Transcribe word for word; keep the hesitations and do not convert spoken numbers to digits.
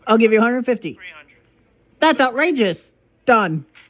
I'll give you one hundred fifty. three hundred. That's outrageous. Done.